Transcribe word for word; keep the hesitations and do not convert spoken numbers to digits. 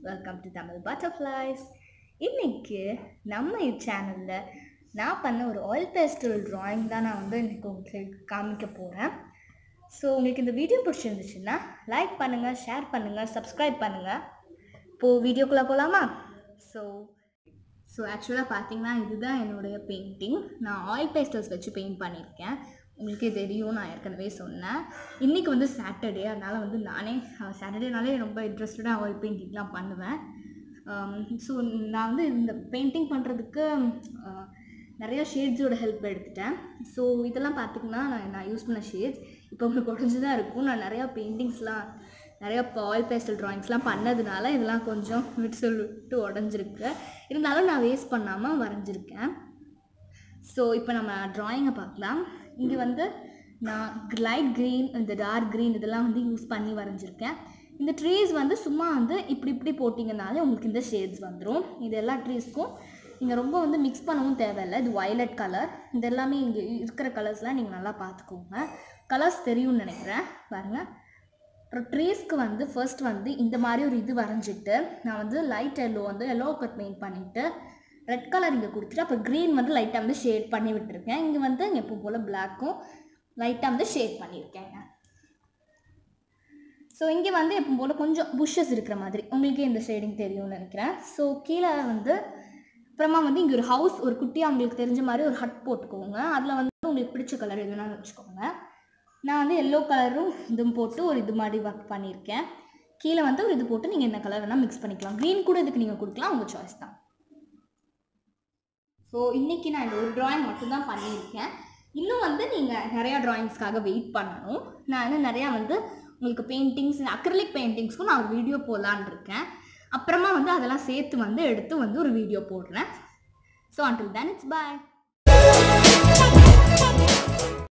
Welcome to Tamil butterflies. இன்றைக்கி நம்ம சேனலில் நான் பண்ண ஒரு ஆயில் பேஸ்டல் ட்ராயிங் தான் நான் வந்து இன்றைக்கி உங்களுக்கு காமிக்க போகிறேன். ஸோ உங்களுக்கு இந்த வீடியோ பிடிச்சிருந்துச்சுன்னா லைக் பண்ணுங்கள், ஷேர் பண்ணுங்கள், சப்ஸ்கிரைப் பண்ணுங்கள். இப்போது வீடியோக்குள்ளே போகலாமா? ஸோ ஸோ ஆக்சுவலாக பார்த்தீங்கன்னா இதுதான் என்னுடைய பெயிண்டிங். நான் ஆயில் பேஸ்டல்ஸ் வச்சு பெயிண்ட் பண்ணியிருக்கேன். உங்களுக்கே தெரியும், நான் ஏற்கனவே சொன்னேன். இன்றைக்கி வந்து சாட்டர்டே, அதனால் வந்து நானே சாட்டர்டேனாலே ரொம்ப இன்ட்ரெஸ்டடாக ஆயில் பெயிண்டிங்லாம் பண்ணுவேன். ஸோ நான் வந்து இந்த பெயிண்டிங் பண்ணுறதுக்கு நிறையா ஷேட்ஸோட ஹெல்ப் எடுத்துட்டேன். ஸோ இதெல்லாம் பார்த்திங்கன்னா நான் நான் யூஸ் பண்ண ஷேட்ஸ் இப்போ உங்களுக்கு உடஞ்சி தான் இருக்கும். நான் நிறையா பெயிண்டிங்ஸ்லாம் நிறையா இப்போ ஆயில் பேஸ்டல் ட்ராயிங்ஸ்லாம் பண்ணதுனால இதெல்லாம் கொஞ்சம் விட்டு சொல்லிட்டு உடஞ்சிருக்கு. இருந்தாலும் நான் வேஸ்ட் பண்ணாமல் வரைஞ்சிருக்கேன். ஸோ இப்போ நம்ம ட்ராயிங்கை பார்க்கலாம். இங்கே வந்து நான் லைட் க்ரீன், இந்த டார்க் க்ரீன் இதெல்லாம் வந்து யூஸ் பண்ணி வரைஞ்சிருக்கேன். இந்த ட்ரீஸ் வந்து சும்மா வந்து இப்படி இப்படி போட்டிங்கனாலே உங்களுக்கு இந்த ஷேட்ஸ் வந்துடும். இது எல்லா ட்ரீஸ்க்கும் நீங்கள் ரொம்ப வந்து மிக்ஸ் பண்ணவும் தேவையில்லை. இது வயலட் கலர், இது எல்லாமே இங்கே இருக்கிற கலர்ஸ்லாம் நீங்கள் நல்லா பார்த்துக்கோங்க. கலர்ஸ் தெரியும்னு நினைக்கிறேன். பாருங்கள், அப்புறம் ட்ரீஸ்க்கு வந்து ஃபர்ஸ்ட் வந்து இந்த மாதிரி ஒரு இது வரைஞ்சிட்டு நான் வந்து லைட் எல்லோ வந்து எல்லோ கட் பெயிண்ட் பண்ணிவிட்டு ரெட் கலர் இங்கே கொடுத்துட்டு அப்புறம் க்ரீன் வந்து லைட்டாக வந்து ஷேட் பண்ணி விட்டுருக்கேன். இங்கே வந்து எப்போ போல் பிளாக்கும் லைட்டாக வந்து ஷேட் பண்ணியிருக்கேங்க. ஸோ இங்கே வந்து எப்போ போல் கொஞ்சம் புஷ்ஷஸ் இருக்கிற மாதிரி உங்களுக்கே இந்த ஷேடிங் தெரியும்னு நினைக்கிறேன். ஸோ கீழே வந்து அப்புறமா வந்து இங்கே ஒரு ஹவுஸ், ஒரு குட்டியாக உங்களுக்கு தெரிஞ்ச மாதிரி ஒரு ஹட் போட்டுக்கோங்க. அதில் வந்து உங்களுக்கு பிடிச்ச கலர் எதுனாலும் வச்சுக்கோங்க. நான் வந்து எல்லோ கலரும் இதுவும் போட்டு ஒரு இது மாதிரி ஒர்க் பண்ணியிருக்கேன். கீழே வந்து ஒரு இது போட்டு நீங்கள் என்ன கலர் வேணால் மிக்ஸ் பண்ணிக்கலாம். க்ரீன் கூட இதுக்கு நீங்கள் கொடுக்கலாம், உங்கள் சாய்ஸ் தான். ஸோ இன்றைக்கி நான் இந்த ஒரு ட்ராயிங் மட்டும்தான் பண்ணியிருக்கேன். இன்னும் வந்து நீங்கள் நிறையா ட்ராயிங்ஸ்க்காக வெயிட் பண்ணணும். நான் இன்னும் நிறையா வந்து உங்களுக்கு பெயிண்டிங்ஸ், அக்ரிலிக் பெயிண்டிங்ஸ்க்கும் நான் ஒரு வீடியோ போடலான்னு இருக்கேன். அப்புறமா வந்து அதெல்லாம் சேர்த்து வந்து எடுத்து வந்து ஒரு வீடியோ போடுறேன். So until then it's bye.